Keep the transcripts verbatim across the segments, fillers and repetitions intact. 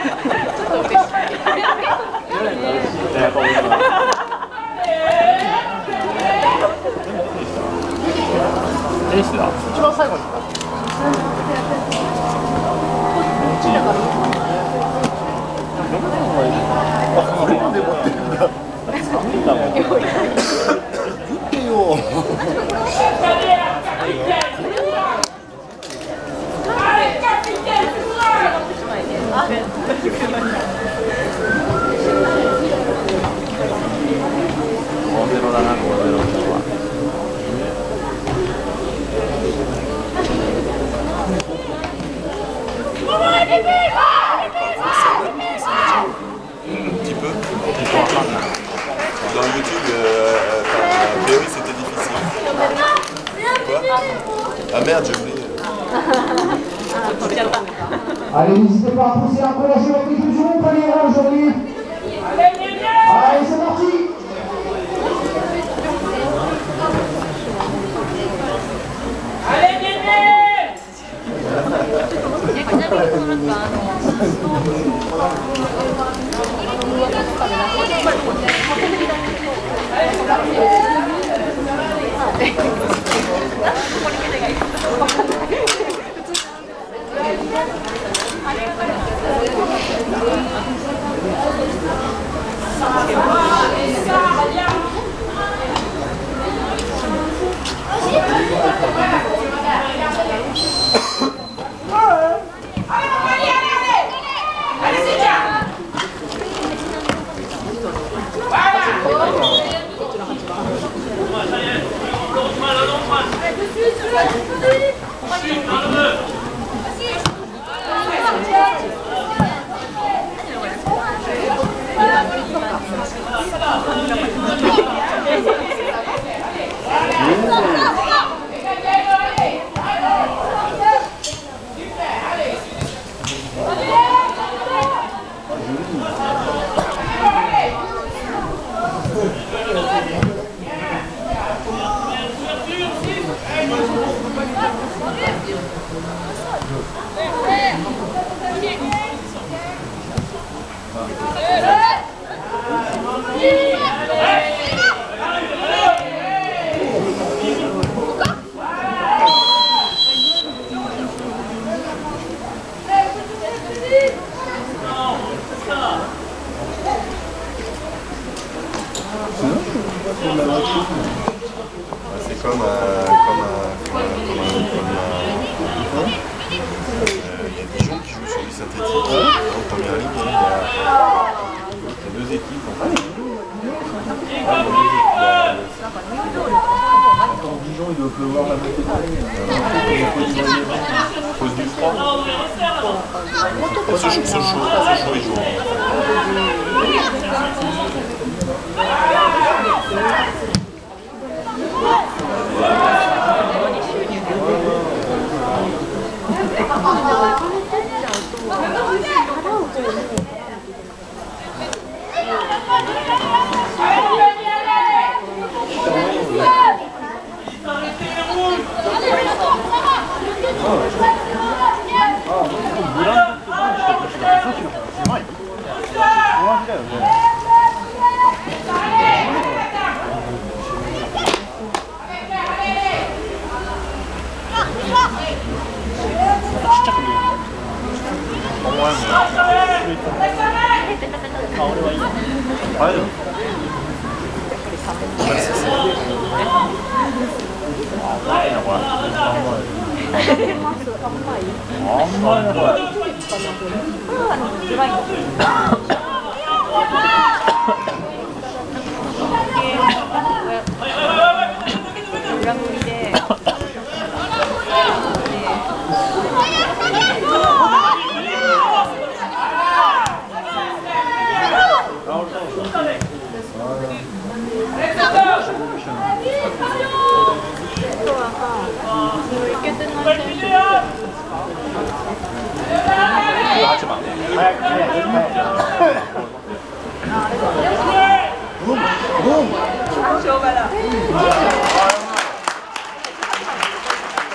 エースだ。一番最後に。これまで持ってるんだ。言ってよ。ごゼロだな、ごゼロは。 Un petit peu. Dans YouTube, euh, a priori c'était difficile. Quoi? Ah merde, j'ai oublié. Allez, n'hésitez pas à pousser un peu la géométrie du jour, pas les rangs aujourd'hui. Allez, c'est parti. Allez, Bébé! C'est comme un... Comme un, comme un, comme un, comme un... Euh, il y a des gens qui jouent sur du synthétique. En première ligue, il y a, il y a deux équipes. En fait. Ah, il y a deux équipes. Attends, Dijon, il doit pleuvoir la moitié de l'année. À cause du froid. Ce chaud, ce chaud, ce chaud, ils jouent.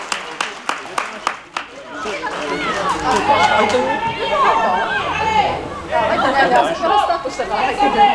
아, あれあそこからスタートしたから入ってくる。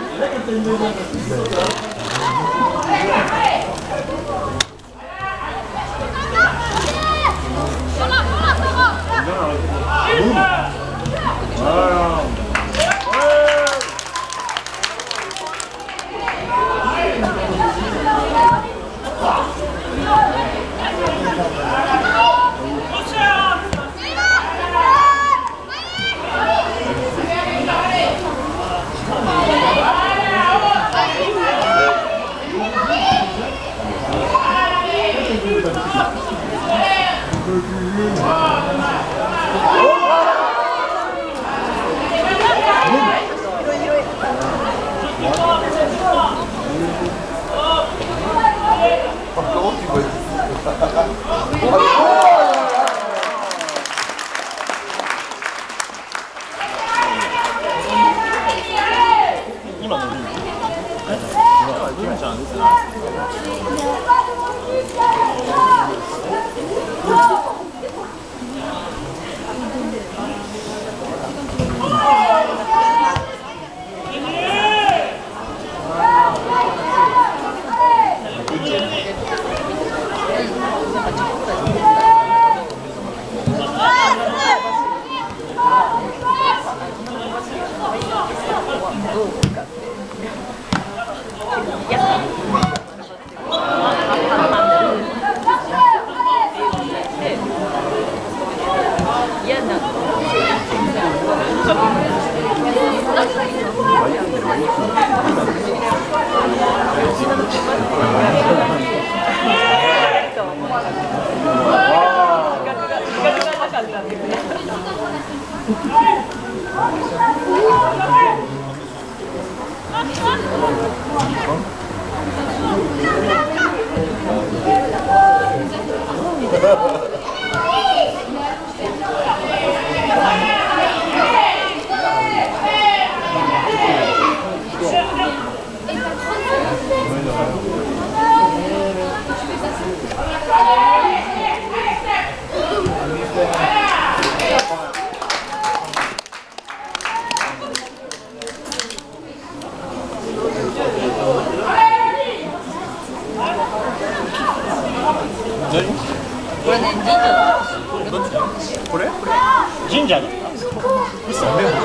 これね、神社だ。 どっちだこれ神社だ。 嘘でも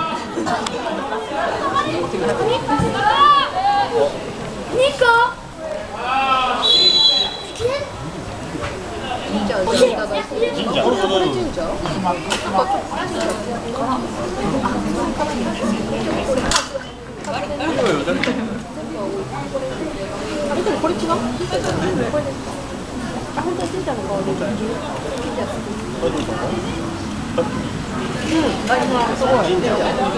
ニコ。神社をいただいて。 神社。 これ神社？あれでもこれ違う？これですか？あ、本当に神社の香り。神社好き。うん、あ、今すごい。神社。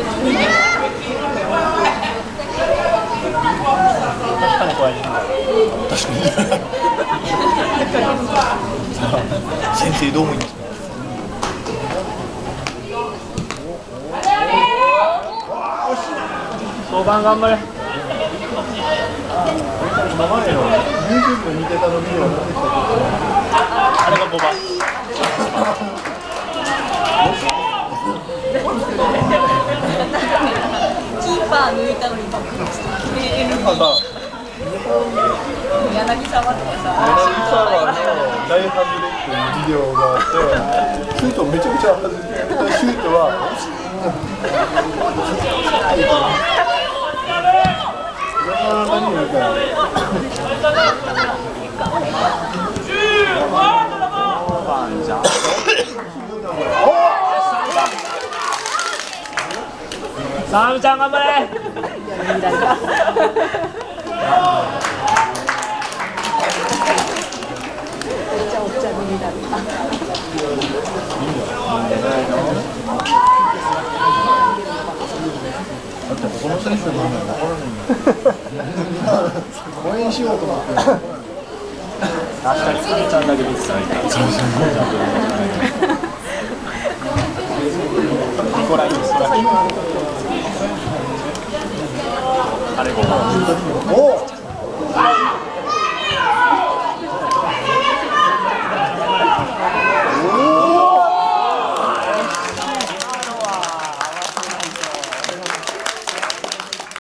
確かに怖い。 確かに先生どう思いますか？ 相番頑張れ。 名前の YouTube 見てたのビデオ出てきたけど、 あれがごばん。 キーパー抜いたのにバックあだ柳沢とか柳さ。 沢の大外れっていうビデオがあって、シュートめちゃくちゃ外れて、シュートは惜しい。何言うか。 サムちゃん頑張れ。 だってこの選手の名前分からないんだ。応援しようと思って。 確かにサムちゃんだけ見てたみたい。サムちゃんニコラインストラキあれごばん。 おお。